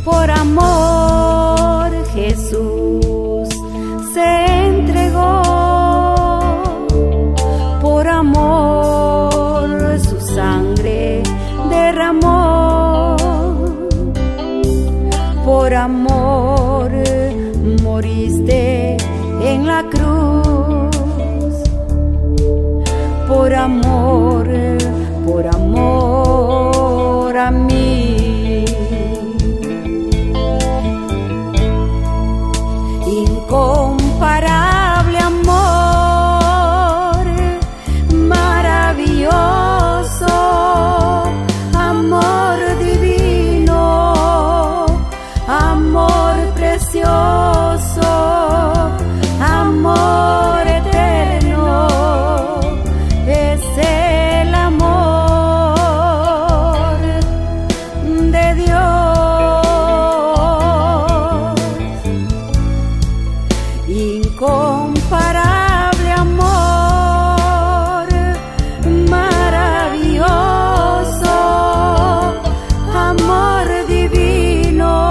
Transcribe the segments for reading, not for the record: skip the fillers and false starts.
Por amor Jesús se entregó, por amor su sangre derramó, por amor moriste en la cruz, por amor a mí. Incomparable amor, maravilloso, amor divino, amor precioso, amor eterno, es el amor de Dios. Incomparable amor, maravilloso, amor divino,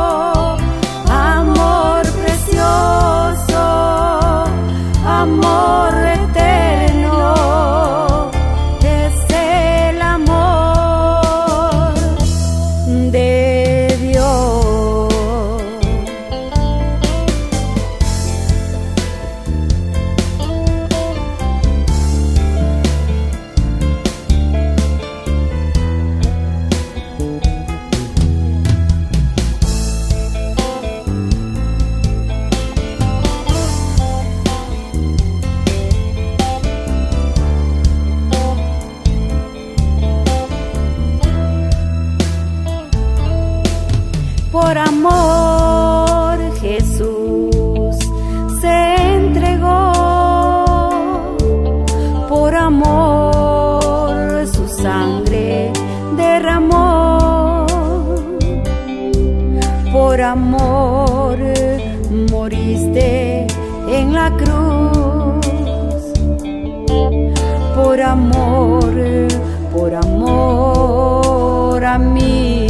amor precioso, amor eterno, es el amor de Dios. Por amor Jesús se entregó, por amor su sangre derramó, por amor moriste en la cruz, por amor a mí.